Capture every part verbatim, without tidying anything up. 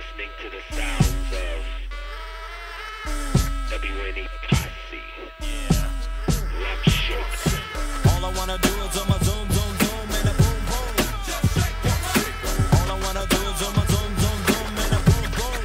listening to the sounds of W N E Posse. Yeah. Love shakes. All I wanna do is on my zoom, zoom, zoom, and a boom, boom. All I wanna do is on my zoom, zoom, zoom, and a boom, boom.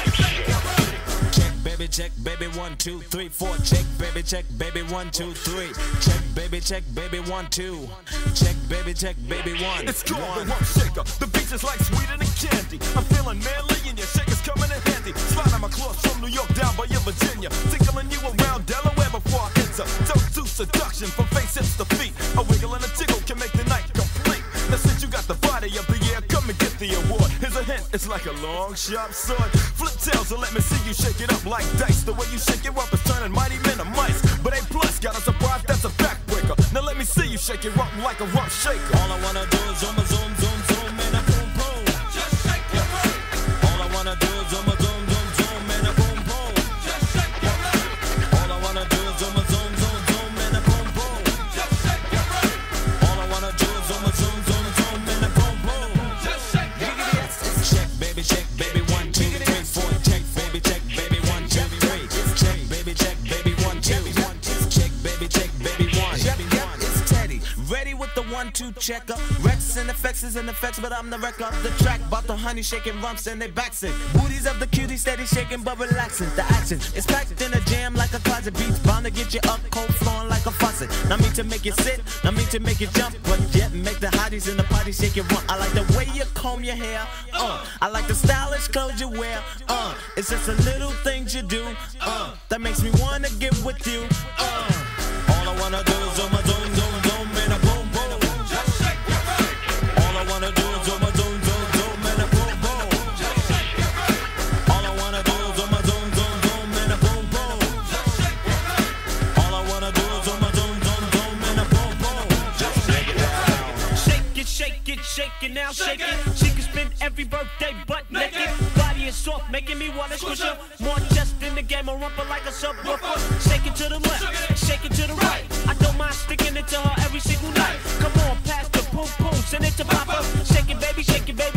Check, baby, check, baby, one, two, three, four. Check, baby, check, baby, one, two, three. Check, baby, check, baby, one, two. Check, baby, check, baby, one. It's called the Rump Shaker. The beach is like sweeter than candy. I'm feeling manly and your shaker's coming in handy. Sliding my claws from New York down by your Virginia. Tickling you around Delaware before I enter. Don't do seduction from face hips to feet. A wiggle and a tickle can make the night complete. Now since you got the body of the year, come and get the award. Here's a hint, it's like a long sharp sword. Flip tails and let me see you shake it up like dice. The way you shake it up is turning mighty men to mice. But A plus got a surprise, that's a backbreaker. Now let me see you shake it up like a rump shaker. All I wanna do is zoom, zoom, zoom, zoom, and a boom, boom. Just shake your body. All I wanna do is zoom, zoom, zoom, zoom, and a boom, boom. Just shake your body. All I wanna do is zoom, zoom, zoom, zoom, and a boom, boom. Just shake your body. All I wanna do is zoom, zoom, zoom, zoom, and a boom, boom. Just shake your body. Check, baby, check, baby, one, two, three, four. Check, baby, check, baby, one, two, three. Check, baby, check, baby, one, two. Check, baby, check, baby, one. Yep, yep, it's Teddy. Ready with the one, two checker. Rex and effects is in effects, but I'm the wreck of the track. Bought the honey shaking rumps and they backs it. Booties of the cutie steady shaking but relaxing. The action is packed in a jam like a closet. Beats bound to get you up cold flowing like a faucet. Not mean to make you sit, not mean to make you jump, but yet make the hotties in the party shake it rump. I like the way you comb your hair, uh. I like the stylish clothes you wear, uh. It's just the little things you do, uh. That makes me wanna get with you, uh. All I wanna do is zoom, zoom, zoom, zoom, and a boom, boom. Just shake your body. All I wanna do is zoom, zoom, zoom, zoom, and a boom, boom. Just shake your body. All I wanna do is zoom, zoom, zoom, zoom, and a boom, boom. Just shake your body. All I wanna do is zoom, zoom, zoom, zoom, and a boom, boom. Just shake it down. Shake it, shake it, shake it now, shake it. She can spend every birthday butt naked. Body is soft, making me wanna squish her. More just in the game, I rump her like a subwoofer. Shake it to the left, shake it to the right. I don't mind sticking it to her every single night. Come on, pass the poom poom, send it to Papa. Shake it, baby, shake it, baby.